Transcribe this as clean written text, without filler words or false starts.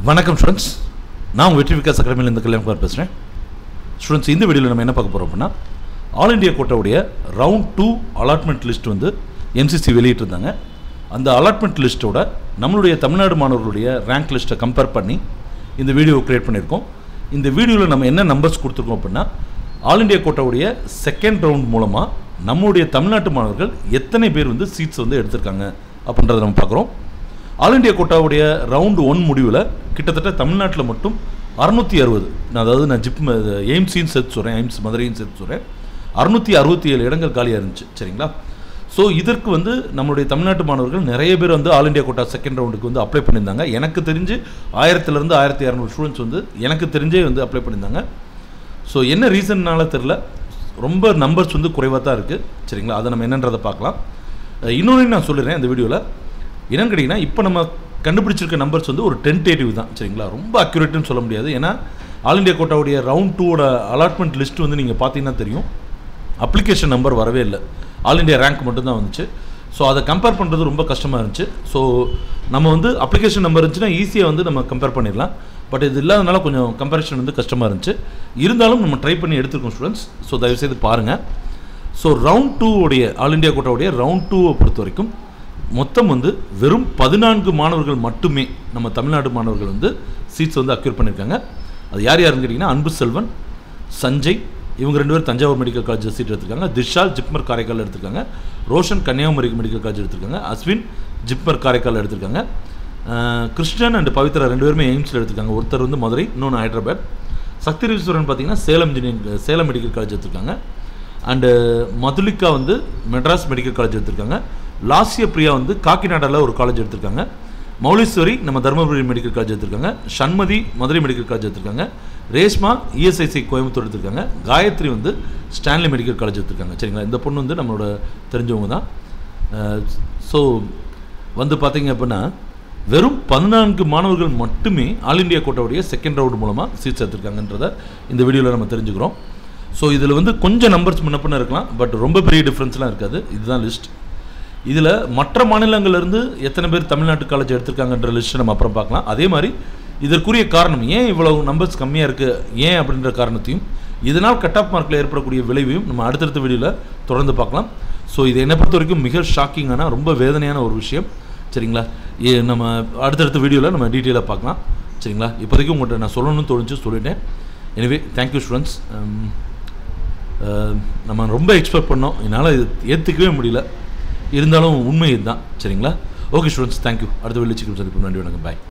வணக்கம் ஸ்டூடெண்ட்ஸ், நான் உங்கள் வெற்றி விகாஸ் அகாடமியில் இந்த கல்யாணம் பேசுகிறேன். ஸ்டூடெண்ட்ஸ், இந்த வீடியோவில் நம்ம என்ன பார்க்க போகிறோம் அப்படின்னா, ஆல் இண்டியா கோட்டாவுடைய ரவுண்ட் 2 அலாட்மெண்ட் லிஸ்ட் வந்து எம்சிசி வெளியிட்டிருந்தாங்க. அந்த அலாட்மெண்ட் லிஸ்ட்டோட நம்மளுடைய தமிழ்நாடு மாணவர்களுடைய ரேங்க் லிஸ்ட்டை கம்பேர் பண்ணி இந்த வீடியோவை க்ரியேட் பண்ணியிருக்கோம். இந்த வீடியோவில் நம்ம என்ன நம்பர்ஸ் கொடுத்துருக்கோம் அப்படின்னா, ஆல் இண்டியா கோட்டாவுடைய செகண்ட் ரவுண்ட் மூலமாக நம்மளுடைய தமிழ்நாட்டு மாணவர்கள் எத்தனை பேர் வந்து சீட்ஸ் வந்து எடுத்திருக்காங்க அப்படின்றத நம்ம பார்க்குறோம். ஆல் இண்டியா கோட்டாவுடைய ரவுண்டு 1 முடிவில் கிட்டத்தட்ட தமிழ்நாட்டில் மட்டும் 660, அதாவது நான் எய்ம்ஸையும் சேர்த்து சொல்கிறேன், எய்ம்ஸ் மதுரையும் சேர்த்து சொல்கிறேன், 667 இடங்கள் காலியாக இருந்துச்சு. சரிங்களா? ஸோ இதற்கு வந்து நம்மளுடைய தமிழ்நாட்டு மாணவர்கள் நிறைய பேர் வந்து ஆல் இண்டியா கோட்டா செகண்ட் ரவுண்டுக்கு வந்து அப்ளை பண்ணியிருந்தாங்க. எனக்கு தெரிஞ்சு 1000 1200 ஸ்டூடெண்ட்ஸ் வந்து எனக்கு தெரிஞ்சே வந்து அப்ளை பண்ணியிருந்தாங்க. ஸோ என்ன ரீசன்னால தெரில, ரொம்ப நம்பர்ஸ் வந்து குறைவாக தான் இருக்குது. சரிங்களா? அதை நம்ம என்னன்றதை பார்க்கலாம். இன்னொன்று நான் சொல்லிடுறேன் இந்த வீடியோவில். என்னன்னு கேட்டிங்கன்னா, இப்போ நம்ம கண்டுபிடிச்சிருக்க நம்பர்ஸ் வந்து ஒரு டென்டேட்டிவ் தான். சரிங்களா? ரொம்ப அக்யூரேட்டுன்னு சொல்ல முடியாது. ஏன்னா ஆல் இண்டியா கோட்டாவுடைய ரவுண்ட் 2ஓட அலாட்மெண்ட் லிஸ்ட் வந்து நீங்கள் பார்த்தீங்கன்னா தெரியும், அப்ளிகேஷன் நம்பர் வரவே இல்லை, ஆல் இண்டியா ரேங்க் மட்டும்தான் வந்துச்சு. ஸோ அதை கம்பேர் பண்ணுறது ரொம்ப கஷ்டமாக இருந்துச்சு. ஸோ நம்ம வந்து அப்ளிகேஷன் நம்பர் இருந்துச்சுன்னா ஈஸியாக வந்து நம்ம கம்பேர் பண்ணிடலாம். பட் இது இல்லாதனால கொஞ்சம் கம்பேரிஷன் வந்து கஷ்டமாக இருந்துச்சு. இருந்தாலும் நம்ம ட்ரை பண்ணி எடுத்துருக்கோம் ஸ்டூடெண்ட்ஸ். ஸோ தயவுசெய்து பாருங்கள். ஸோ ரவுண்ட் 2 ஆல் இண்டியா கோட்டாவுடைய ரவுண்ட் 2 பொறுத்த வரைக்கும் மொத்தம் வந்து வெறும் 14 மாணவர்கள் மட்டுமே நம்ம தமிழ்நாடு மாணவர்கள் வந்து சீட்ஸ் வந்து அக்யூர் பண்ணியிருக்காங்க. அது யார் யாருன்னு கேட்டிங்கன்னா, அன்பு செல்வன், சஞ்சய், இவங்க 2 பேர் தஞ்சாவூர் மெடிக்கல் காலேஜ் சீட் எடுத்திருக்காங்க. திஷால் ஜிப்மர் காரைக்கால் எடுத்திருக்காங்க. ரோஷன் கன்னியாகுமரி மெடிக்கல் காலேஜ் எடுத்திருக்காங்க. அஸ்வின் ஜிப்மர் காரைக்கால் எடுத்திருக்காங்க. கிருஷ்ணன் அண்ட் பவித்ரா 2 பேருமே எய்ம்ஸில் எடுத்திருக்காங்க. ஒருத்தர் வந்து மதுரை, இன்னொன்று ஹைதராபாத். சக்திரீஸ்வரன் பார்த்தீங்கன்னா சேலம் மெடிக்கல் காலேஜ் எடுத்திருக்காங்க. அண்டு மதுலிகா வந்து மெட்ராஸ் மெடிக்கல் காலேஜ் எடுத்திருக்காங்க. லாஸ்ய பிரியா வந்து காக்கிநாடாவில் ஒரு காலேஜ் எடுத்திருக்காங்க. மௌலீஸ்வரி நம்ம தருமபுரி மெடிக்கல் காலேஜ் எடுத்திருக்காங்க. ஷண்மதி மதுரை மெடிக்கல் காலேஜ் எடுத்திருக்காங்க. ரேஷ்மா இஎஸ்ஐசி கோயம்புத்தூர் எடுத்திருக்காங்க. காயத்ரி வந்து ஸ்டான்லி மெடிக்கல் காலேஜ் எடுத்திருக்காங்க. சரிங்களா? இந்த பொண்ணு வந்து நம்மளோட தெரிஞ்சவங்க தான். ஸோ வந்து பார்த்தீங்க அப்படின்னா, வெறும் 14 மாணவர்கள் மட்டுமே ஆல் இண்டியா கோட்டாவுடைய செகண்ட் ரவுண்ட் மூலமாக சீட்ஸ் எடுத்திருக்காங்கன்றதை இந்த வீடியோவில் நம்ம தெரிஞ்சுக்கிறோம். ஸோ இதில் வந்து கொஞ்சம் நம்பர்ஸ் முன்னப்பின இருக்கலாம், பட் ரொம்ப பெரிய டிஃப்ரென்ஸ்லாம் இருக்காது. இதுதான் லிஸ்ட். இதில் மற்ற மாநிலங்கள்லேருந்து எத்தனை பேர் தமிழ்நாட்டு காலேஜ் எடுத்திருக்காங்கன்ற லிஸ்ட்டை நம்ம அப்புறம் பார்க்கலாம். அதே மாதிரி இதற்குரிய காரணம், ஏன் இவ்வளவு நம்பர்ஸ் கம்மியாக இருக்குது, ஏன் அப்படின்ற காரணத்தையும், இதனால் கட் ஆஃப் மார்க்கில் ஏற்படக்கூடிய விளைவையும் நம்ம அடுத்தடுத்த வீடியோவில் தொடர்ந்து பார்க்கலாம். ஸோ இது என்னை பொறுத்த வரைக்கும் மிக ஷாக்கிங்கான, ரொம்ப வேதனையான ஒரு விஷயம். சரிங்களா? நம்ம அடுத்தடுத்த வீடியோவில் நம்ம டீட்டெயிலாக பார்க்கலாம். சரிங்களா? இப்போதைக்கு உங்கள்கிட்ட நான் சொல்லணும்னு தோணுச்சு, சொல்லிட்டேன். Anyway, thank you students. நம்ம ரொம்ப எக்ஸ்பெக்ட் பண்ணோம், என்னால் இது ஏற்றுக்கவே முடியல. இருந்தாலும் உண்மை இதுதான். சரிங்களா? Okay students, thank you. அடுத்த வீடியோ சந்திப்போம். நன்றி, வணக்கம், பாய்.